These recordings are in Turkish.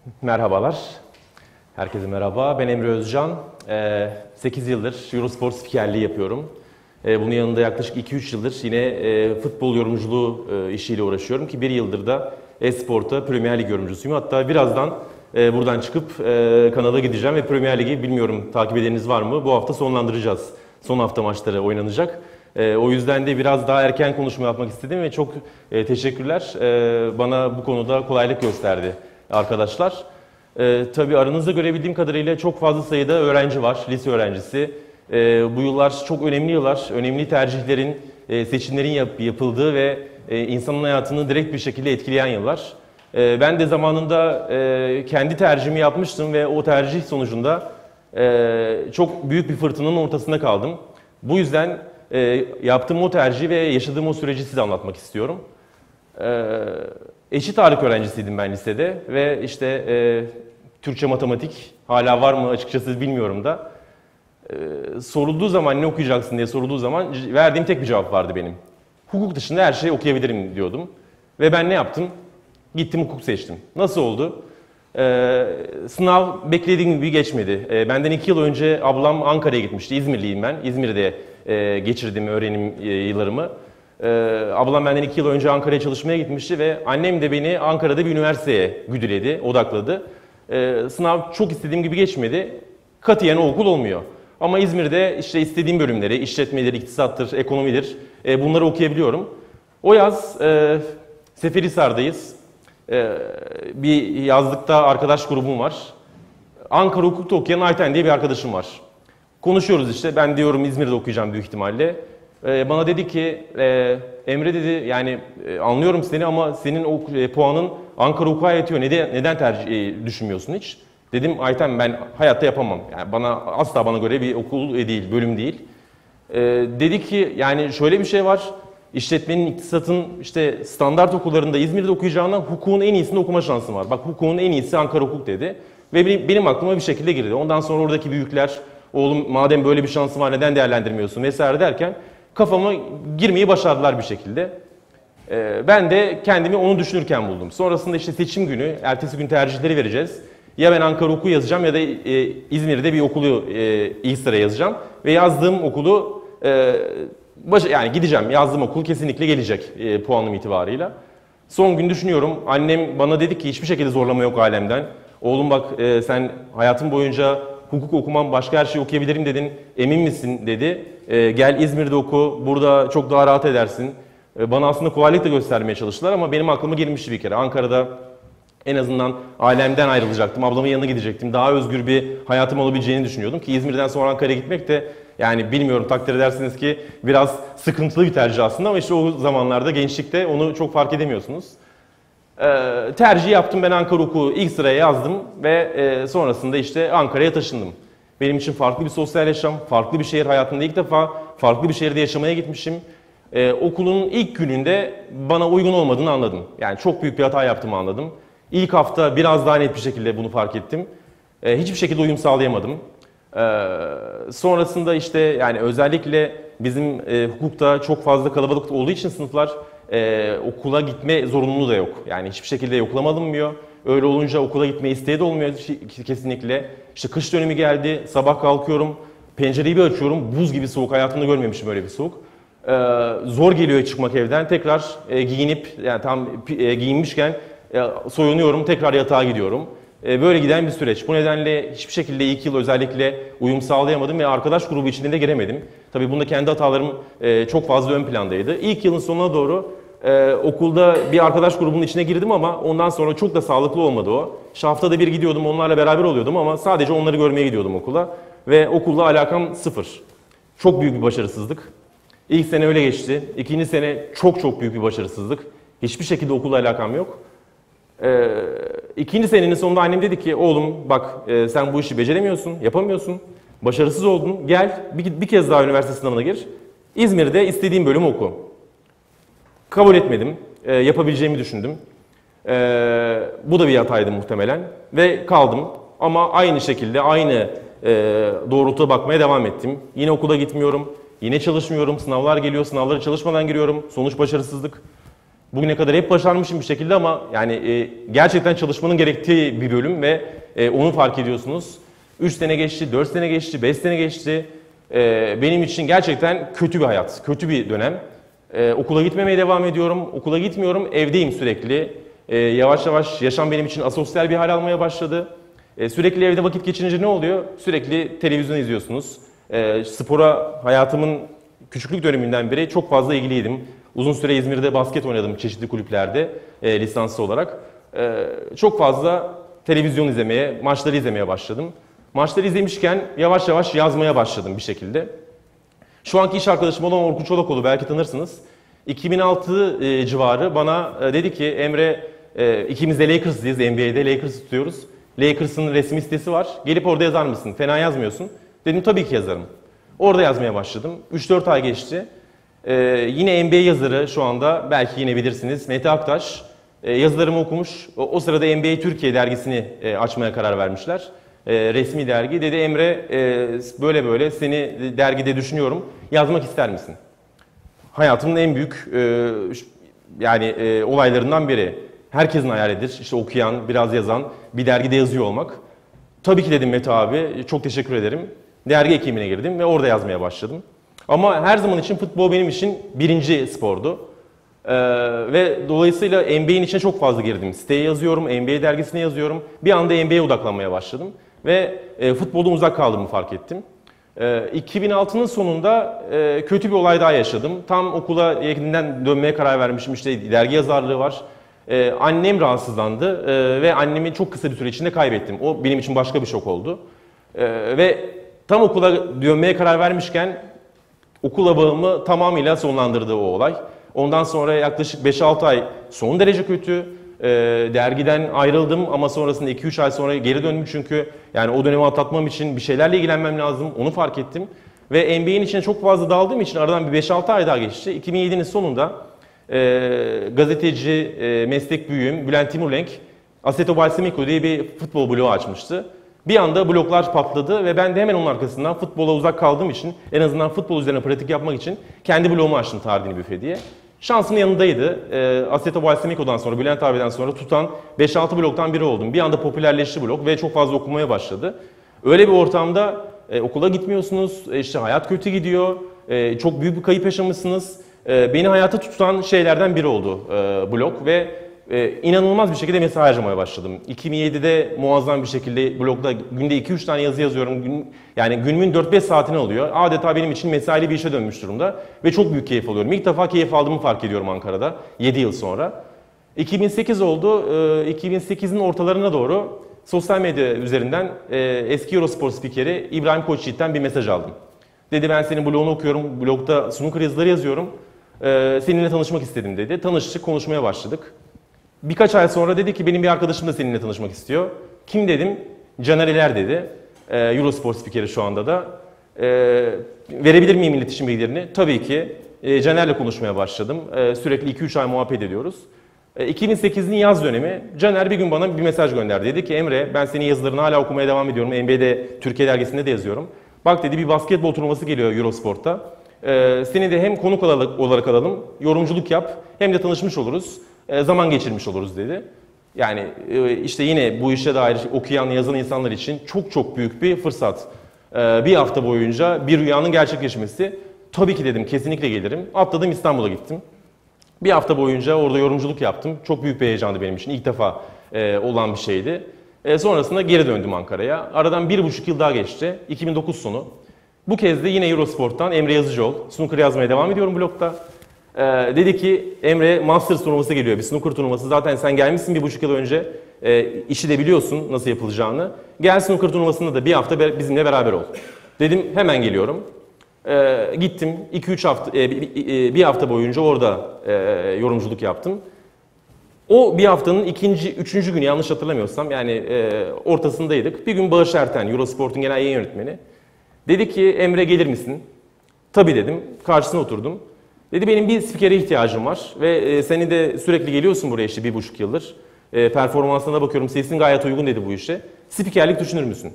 Merhabalar. Herkese merhaba. Ben Emre Özcan. 8 yıldır Eurosport spikerliği yapıyorum. Bunun yanında yaklaşık 2-3 yıldır yine futbol yorumculuğu işiyle uğraşıyorum ki 1 yıldır da e-sporta Premier Lig yorumcusuyum. Hatta birazdan buradan çıkıp kanala gideceğim ve Premier Lig'i bilmiyorum takip edeniniz var mı? Bu hafta sonlandıracağız. Son hafta maçları oynanacak. O yüzden de biraz daha erken konuşma yapmak istedim ve çok teşekkürler. Bana bu konuda kolaylık gösterdi arkadaşlar. Tabii aranızda görebildiğim kadarıyla çok fazla sayıda öğrenci var, lise öğrencisi. Bu yıllar çok önemli yıllar, önemli tercihlerin, seçimlerin yapıldığı ve insanın hayatını direkt bir şekilde etkileyen yıllar. Ben de zamanında kendi tercihimi yapmıştım ve o tercih sonucunda çok büyük bir fırtınanın ortasında kaldım. Bu yüzden yaptığım o tercihi ve yaşadığım o süreci size anlatmak istiyorum. Eşit ağırlık öğrencisiydim ben lisede ve işte Türkçe matematik hala var mı açıkçası bilmiyorum da sorulduğu zaman ne okuyacaksın diye sorulduğu zaman verdiğim tek bir cevap vardı benim. Hukuk dışında her şeyi okuyabilirim diyordum ve ben ne yaptım? Gittim hukuk seçtim. Nasıl oldu? Sınav beklediğim gibi geçmedi. Benden 2 yıl önce ablam Ankara'ya gitmişti. İzmirliyim ben. İzmir'de geçirdim öğrenim yıllarımı. Ablam benden 2 yıl önce Ankara'ya çalışmaya gitmişti ve annem de beni Ankara'da bir üniversiteye güdüledi, odakladı. Sınav çok istediğim gibi geçmedi. Katiyen o okul olmuyor. Ama İzmir'de işte istediğim bölümleri, işletmedir, iktisattır, ekonomidir, bunları okuyabiliyorum. O yaz Seferihisar'dayız. Bir yazlıkta arkadaş grubum var. Ankara Hukuk'ta okuyan Ayten diye bir arkadaşım var. Konuşuyoruz işte, ben diyorum İzmir'de okuyacağım büyük ihtimalle. Bana dedi ki, Emre dedi yani anlıyorum seni ama senin o puanın Ankara Hukuk'a yetiyor. Neden düşünmüyorsun hiç? Dedim Ayten ben hayatta yapamam. Yani asla bana göre bir okul değil, bölüm değil. Dedi ki yani şöyle bir şey var. İşletmenin, iktisatın işte standart okullarında İzmir'de okuyacağından hukukun en iyisini okuma şansın var. Bak hukukun en iyisi Ankara Hukuk dedi. Ve benim aklıma bir şekilde girdi. Ondan sonra oradaki büyükler, oğlum madem böyle bir şansın var neden değerlendirmiyorsun vesaire derken kafama girmeyi başardılar bir şekilde. Ben de kendimi onu düşünürken buldum. Sonrasında işte seçim günü, ertesi gün tercihleri vereceğiz. Ya ben Ankara Hukuk'u yazacağım ya da İzmir'de bir okulu ilk sıraya yazacağım. Ve yazdığım okulu, yani gideceğim, yazdığım okul kesinlikle gelecek puanım itibarıyla. Son gün düşünüyorum, annem bana dedi ki hiçbir şekilde zorlama yok alemden. Oğlum bak sen hayatın boyunca hukuk okumam, başka her şeyi okuyabilirim dedin, emin misin dedi. Gel İzmir'de oku, burada çok daha rahat edersin. Bana aslında kolaylık da göstermeye çalıştılar ama benim aklıma girmişti bir kere. Ankara'da en azından ailemden ayrılacaktım, ablamın yanına gidecektim. Daha özgür bir hayatım olabileceğini düşünüyordum ki İzmir'den sonra Ankara'ya gitmek de yani bilmiyorum takdir edersiniz ki biraz sıkıntılı bir tercih aslında ama işte o zamanlarda gençlikte onu çok fark edemiyorsunuz. Tercih yaptım ben Ankara Hukuk'u ilk sıraya yazdım ve sonrasında işte Ankara'ya taşındım. Benim için farklı bir sosyal yaşam, farklı bir şehir hayatımda ilk defa farklı bir şehirde yaşamaya gitmişim. Okulun ilk gününde bana uygun olmadığını anladım. Yani çok büyük bir hata yaptığımı anladım. İlk hafta biraz daha net bir şekilde bunu fark ettim. Hiçbir şekilde uyum sağlayamadım. Sonrasında işte yani özellikle bizim hukukta çok fazla kalabalık olduğu için sınıflar okula gitme zorunluluğu da yok. Yani hiçbir şekilde yoklama alınmıyor. Öyle olunca okula gitme isteği de olmuyor kesinlikle. İşte kış dönemi geldi, sabah kalkıyorum, pencereyi bir açıyorum, buz gibi soğuk, hayatımda görmemişim öyle bir soğuk. Zor geliyor çıkmak evden, tekrar giyinip yani tam giyinmişken soyunuyorum, tekrar yatağa gidiyorum. Böyle giden bir süreç. Bu nedenle hiçbir şekilde ilk yıl özellikle uyum sağlayamadım ve arkadaş grubu içinde de giremedim. Tabii bunda kendi hatalarım çok fazla ön plandaydı. İlk yılın sonuna doğru okulda bir arkadaş grubunun içine girdim ama ondan sonra çok da sağlıklı olmadı o. İşte haftada bir gidiyordum, onlarla beraber oluyordum ama sadece onları görmeye gidiyordum okula. Ve okulla alakam sıfır. Çok büyük bir başarısızlık. İlk sene öyle geçti. İkinci sene çok büyük bir başarısızlık. Hiçbir şekilde okulla alakam yok. İkinci senenin sonunda annem dedi ki oğlum bak sen bu işi beceremiyorsun, yapamıyorsun, başarısız oldun, gel bir kez daha üniversite sınavına gir. İzmir'de istediğim bölümü oku. Kabul etmedim, yapabileceğimi düşündüm. Bu da bir hataydı muhtemelen ve kaldım ama aynı şekilde aynı doğrultuda bakmaya devam ettim. Yine okula gitmiyorum, yine çalışmıyorum, sınavlar geliyor, sınavlara çalışmadan giriyorum, sonuç başarısızlık. Bugüne kadar hep başarmışım bir şekilde ama yani gerçekten çalışmanın gerektiği bir bölüm ve onu fark ediyorsunuz. 3 sene geçti, 4 sene geçti, 5 sene geçti. Benim için gerçekten kötü bir hayat, kötü bir dönem. Okula gitmemeye devam ediyorum, okula gitmiyorum, evdeyim sürekli. Yavaş yavaş yaşam benim için asosyal bir hal almaya başladı. Sürekli evde vakit geçirince ne oluyor? Sürekli televizyon izliyorsunuz. Spora hayatımın küçüklük döneminden beri çok fazla ilgiliydim. Uzun süre İzmir'de basket oynadım çeşitli kulüplerde lisanslı olarak. Çok fazla televizyon izlemeye, maçları izlemeye başladım. Maçları izlemişken yavaş yavaş yazmaya başladım bir şekilde. Şu anki iş arkadaşım olan Orkun Çolakoğlu, belki tanırsınız. 2006 civarı bana dedi ki Emre, ikimiz de Lakers'lıyız, NBA'de Lakers tutuyoruz. Lakers'ın resmi sitesi var. Gelip orada yazar mısın? Fena yazmıyorsun. Dedim tabii ki yazarım. Orada yazmaya başladım. 3-4 ay geçti. Yine NBA yazarı şu anda, belki yine bilirsiniz, Mete Aktaş. Yazılarımı okumuş. O sırada NBA Türkiye dergisini açmaya karar vermişler. Resmi dergi. Dedi Emre, böyle böyle seni dergide düşünüyorum. Yazmak ister misin? Hayatımın en büyük olaylarından biri. Herkesin hayalidir. İşte okuyan, biraz yazan, bir dergide yazıyor olmak. Tabii ki dedim Mete abi, çok teşekkür ederim. Dergi ekimine girdim ve orada yazmaya başladım. Ama her zaman için futbol benim için birinci spordu. Ve dolayısıyla NBA'nin içine çok fazla girdim. Siteye yazıyorum, NBA dergisine yazıyorum. Bir anda NBA'ye odaklanmaya başladım. Ve futboldan uzak kaldığımı fark ettim. 2006'nın sonunda kötü bir olay daha yaşadım. Tam okula yeniden dönmeye karar vermişim. İşte dergi yazarlığı var. Annem rahatsızlandı ve annemi çok kısa bir süre içinde kaybettim. O benim için başka bir şok oldu. Ve tam okula dönmeye karar vermişken okula bağımı tamamıyla sonlandırdı o olay. Ondan sonra yaklaşık 5-6 ay son derece kötü. Dergiden ayrıldım ama sonrasında 2-3 ay sonra geri döndüm çünkü yani o dönemi atlatmam için bir şeylerle ilgilenmem lazım. Onu fark ettim. Ve NBA'nin içine çok fazla daldığım için aradan bir 5-6 ay daha geçti. 2007'nin sonunda gazeteci, meslek büyüğüm Bülent Timurlenk Assetto Balsamico diye bir futbol bloğu açmıştı. Bir anda bloklar patladı ve ben de hemen onun arkasından futbola uzak kaldığım için, en azından futbol üzerine pratik yapmak için kendi bloğumu açtım, Tardini Büfe diye. Şansım yanındaydı. Assetto Balsamico'dan sonra, Bülent abiden sonra tutan 5-6 bloktan biri oldum. Bir anda popülerleşti blok ve çok fazla okumaya başladı. Öyle bir ortamda okula gitmiyorsunuz, işte hayat kötü gidiyor, çok büyük bir kayıp yaşamışsınız. Beni hayata tutan şeylerden biri oldu blog ve inanılmaz bir şekilde mesai harcamaya başladım. 2007'de muazzam bir şekilde blogda günde 2-3 tane yazı yazıyorum. Yani günümün 4-5 saatini alıyor. Adeta benim için mesaili bir işe dönmüş durumda. Ve çok büyük keyif alıyorum. İlk defa keyif aldığımı fark ediyorum Ankara'da 7 yıl sonra. 2008 oldu. 2008'in ortalarına doğru sosyal medya üzerinden eski Eurosport spikeri İbrahim Koçyiğit'ten bir mesaj aldım. Dedi ben senin blogunu okuyorum. Blogda snooker yazıları yazıyorum. Seninle tanışmak istedim dedi. Tanıştık, konuşmaya başladık. Birkaç ay sonra dedi ki benim bir arkadaşım da seninle tanışmak istiyor. Kim dedim? Caner İler dedi. Eurosport spikeri şu anda da. Verebilir miyim iletişim bilgilerini? Tabii ki. Caner'le konuşmaya başladım. Sürekli 2-3 ay muhabbet ediyoruz. 2008'in yaz dönemi Caner bir gün bana bir mesaj gönderdi. Dedi ki Emre ben senin yazılarını hala okumaya devam ediyorum. NBA'de Türkiye dergisinde de yazıyorum. Bak dedi bir basketbol turnuvası geliyor Eurosport'ta. Seni de hem konuk olarak alalım, yorumculuk yap hem de tanışmış oluruz. Zaman geçirmiş oluruz dedi. Yani işte yine bu işe dair okuyan, yazan insanlar için çok çok büyük bir fırsat. Bir hafta boyunca bir rüyanın gerçekleşmesi. Tabii ki dedim, kesinlikle gelirim. Atladım, İstanbul'a gittim. Bir hafta boyunca orada yorumculuk yaptım. Çok büyük bir heyecandı benim için. İlk defa olan bir şeydi. Sonrasında geri döndüm Ankara'ya. Aradan 1,5 yıl daha geçti. 2009 sonu. Bu kez de yine Eurosport'tan Emre Yazıcıoğlu. Snooker yazmaya devam ediyorum blogda. Dedi ki Emre Masters turnuvası geliyor, bir snooker turnuvası. Zaten sen gelmişsin 1,5 yıl önce. İşi de biliyorsun nasıl yapılacağını. Gel snooker turnuvasında da bir hafta bizimle beraber ol. Dedim hemen geliyorum. Gittim 2-3 hafta, bir hafta boyunca orada yorumculuk yaptım. O bir haftanın üçüncü günü yanlış hatırlamıyorsam yani ortasındaydık. Bir gün Bağış Erten, Eurosport'un genel yayın yönetmeni. Dedi ki Emre gelir misin? Tabii dedim. Karşısına oturdum. Dedi benim bir spikere ihtiyacım var ve seni de sürekli geliyorsun buraya işte 1,5 yıldır. Performansına bakıyorum sesin gayet uygun dedi bu işe. Spikerlik düşünür müsün?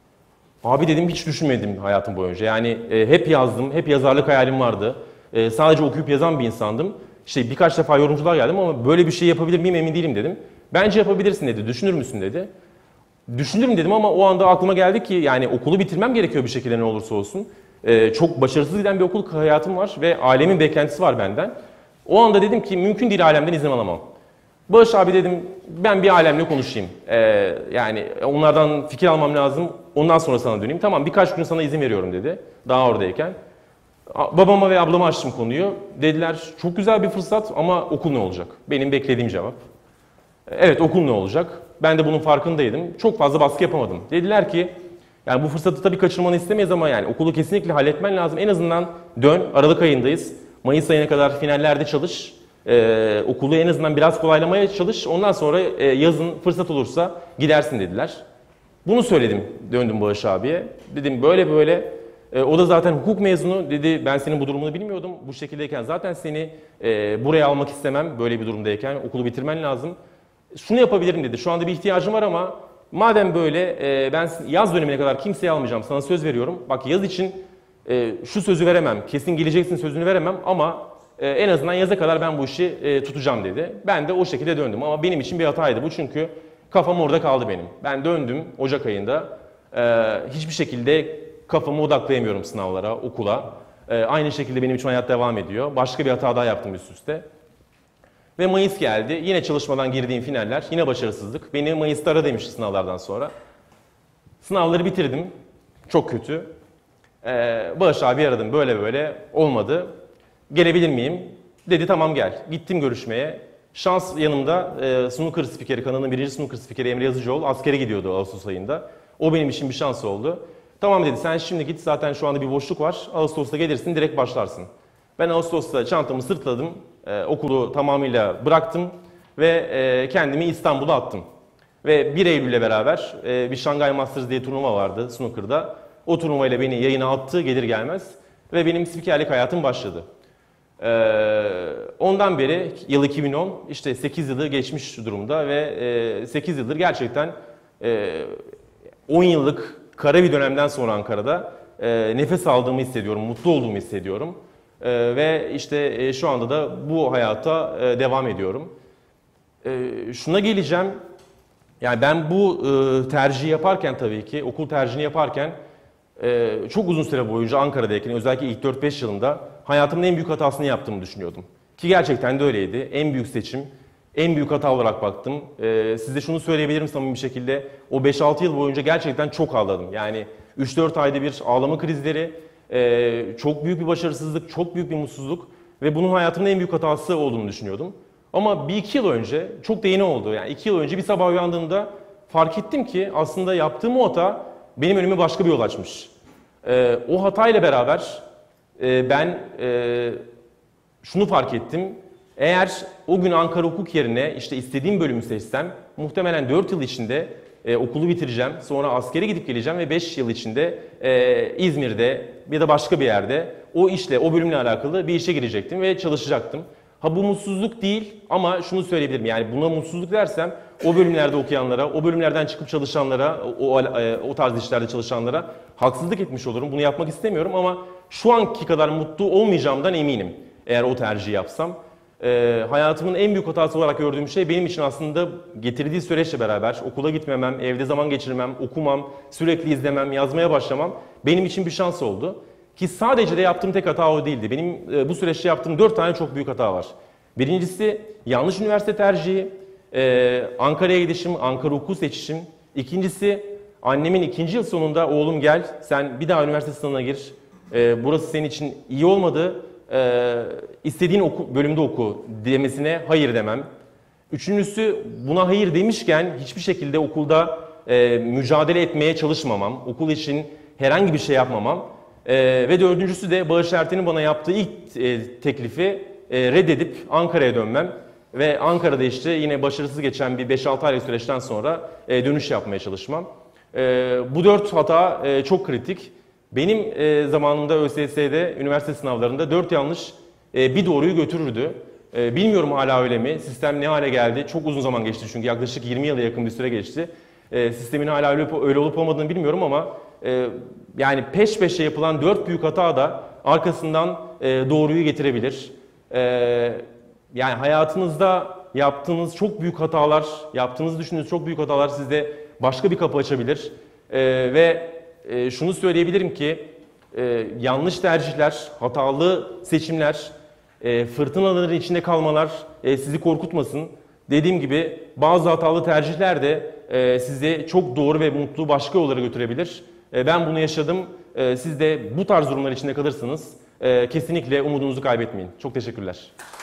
Abi dedim hiç düşünmedim hayatım boyunca. Yani hep yazdım, hep yazarlık hayalim vardı. Sadece okuyup yazan bir insandım. İşte birkaç defa yorumcular geldim ama böyle bir şey yapabilir miyim emin değilim dedim. Bence yapabilirsin dedi. Düşünür müsün dedi. Düşünürüm dedim ama o anda aklıma geldi ki yani okulu bitirmem gerekiyor bir şekilde ne olursa olsun. Çok başarısız giden bir okul hayatım var ve ailemin beklentisi var benden. O anda dedim ki mümkün değil ailemden izin alamam. Bağış abi dedim ben bir ailemle konuşayım. Yani onlardan fikir almam lazım. Ondan sonra sana döneyim. Tamam birkaç gün sana izin veriyorum dedi. Daha oradayken. Babama ve ablama açtım konuyu. Dediler çok güzel bir fırsat ama okul ne olacak? Benim beklediğim cevap. Evet okul ne olacak? Ben de bunun farkındaydım. Çok fazla baskı yapamadım. Dediler ki yani bu fırsatı tabii kaçırmanı istemeyiz ama yani okulu kesinlikle halletmen lazım. En azından dön. Aralık ayındayız. Mayıs ayına kadar finallerde çalış. Okulu en azından biraz kolaylamaya çalış. Ondan sonra yazın fırsat olursa gidersin dediler. Bunu söyledim. Döndüm Bağış abiye. Dedim böyle böyle. O da zaten hukuk mezunu. Dedi ben senin bu durumunu bilmiyordum. Bu şekildeyken zaten seni buraya almak istemem. Böyle bir durumdayken okulu bitirmen lazım. Şunu yapabilirim dedi. Şu anda bir ihtiyacım var ama madem böyle ben yaz dönemine kadar kimseyi almayacağım. Sana söz veriyorum. Bak yaz için şu sözü veremem. Kesin geleceksin sözünü veremem ama en azından yaza kadar ben bu işi tutacağım dedi. Ben de o şekilde döndüm ama benim için bir hataydı bu çünkü kafam orada kaldı benim. Ben döndüm Ocak ayında. Hiçbir şekilde kafamı odaklayamıyorum sınavlara, okula. Aynı şekilde benim için hayat devam ediyor. Başka bir hata daha yaptım üst üste. Ve Mayıs geldi. Yine çalışmadan girdiğim finaller. Yine başarısızlık. Beni Mayıs'ta ara demişti sınavlardan sonra. Sınavları bitirdim. Çok kötü. Bağış abi aradım. Böyle böyle olmadı. Gelebilir miyim? Dedi tamam gel. Gittim görüşmeye. Şans yanımda snooker spikeri, kanalın birinci snooker spikeri Emre Yazıcıoğlu askere gidiyordu Ağustos ayında. O benim için bir şans oldu. Tamam dedi sen şimdi git zaten şu anda bir boşluk var. Ağustos'ta gelirsin direkt başlarsın. Ben Ağustos'ta çantamı sırtladım. Okulu tamamıyla bıraktım ve kendimi İstanbul'a attım. Ve 1 Eylül'le beraber bir Shanghai Masters diye turnuva vardı snooker'da. O turnuvayla beni yayına attı gelir gelmez ve benim spikerlik hayatım başladı. Ondan beri yıl 2010 işte 8 yılı geçmiş durumda ve 8 yıldır gerçekten 10 yıllık kara bir dönemden sonra Ankara'da nefes aldığımı hissediyorum, mutlu olduğumu hissediyorum. Ve işte şu anda da bu hayata devam ediyorum. Şuna geleceğim, yani ben bu tercihi yaparken tabii ki, okul tercihini yaparken çok uzun süre boyunca Ankara'dayken özellikle ilk 4-5 yılında hayatımın en büyük hatasını yaptığımı düşünüyordum. Ki gerçekten de öyleydi. En büyük seçim, en büyük hata olarak baktım. Size şunu söyleyebilirim samimi bir şekilde. O 5-6 yıl boyunca gerçekten çok ağladım. Yani 3-4 ayda bir ağlama krizleri, çok büyük bir başarısızlık, çok büyük bir mutsuzluk ve bunun hayatımın en büyük hatası olduğunu düşünüyordum. Ama 1-2 yıl önce, çok da yeni oldu. Yani 2 yıl önce bir sabah uyandığımda fark ettim ki aslında yaptığım o hata benim önüme başka bir yol açmış. O hatayla beraber ben şunu fark ettim. Eğer o gün Ankara Hukuk yerine işte istediğim bölümü seçsem muhtemelen 4 yıl içinde okulu bitireceğim. Sonra askere gidip geleceğim ve 5 yıl içinde İzmir'de ya da başka bir yerde o işle, o bölümle alakalı bir işe girecektim ve çalışacaktım. Ha bu mutsuzluk değil ama şunu söyleyebilirim yani buna mutsuzluk dersem o bölümlerde okuyanlara, o bölümlerden çıkıp çalışanlara, o tarz işlerde çalışanlara haksızlık etmiş olurum. Bunu yapmak istemiyorum ama şu anki kadar mutlu olmayacağımdan eminim eğer o tercihi yapsam. Hayatımın en büyük hatası olarak gördüğüm şey benim için aslında getirdiği süreçle beraber okula gitmemem, evde zaman geçirmem, okumam, sürekli izlemem, yazmaya başlamam benim için bir şans oldu. Ki sadece de yaptığım tek hata o değildi. Benim bu süreçte yaptığım 4 tane çok büyük hata var. Birincisi yanlış üniversite tercihi, Ankara'ya gidişim, Ankara Hukuk seçişim. İkincisi annemin 2. yıl sonunda oğlum gel sen bir daha üniversite sınavına gir. Burası senin için iyi olmadı. İstediğin bölümde oku demesine hayır demem. Üçüncüsü buna hayır demişken hiçbir şekilde okulda mücadele etmeye çalışmamam. Okul için herhangi bir şey yapmamam. Ve dördüncüsü de Bağış Erten'in bana yaptığı ilk teklifi reddedip Ankara'ya dönmem. Ve Ankara'da işte yine başarısız geçen bir 5-6 aylık süreçten sonra dönüş yapmaya çalışmam. Bu 4 hata çok kritik. Benim zamanımda ÖSS'de, üniversite sınavlarında 4 yanlış bir doğruyu götürürdü. Bilmiyorum hala öyle mi? Sistem ne hale geldi? Çok uzun zaman geçti çünkü yaklaşık 20 yıla yakın bir süre geçti. Sistemin hala öyle olup olmadığını bilmiyorum ama yani peş peşe yapılan 4 büyük hata da arkasından doğruyu getirebilir. Yani hayatınızda yaptığınız çok büyük hatalar, yaptığınızı düşündüğünüz çok büyük hatalar sizde başka bir kapı açabilir. Şunu söyleyebilirim ki yanlış tercihler, hatalı seçimler, fırtınaların içinde kalmalar sizi korkutmasın. Dediğim gibi bazı hatalı tercihler de sizi çok doğru ve mutlu başka yollara götürebilir. Ben bunu yaşadım. Siz de bu tarz durumlar içinde kalırsanız kesinlikle umudunuzu kaybetmeyin. Çok teşekkürler.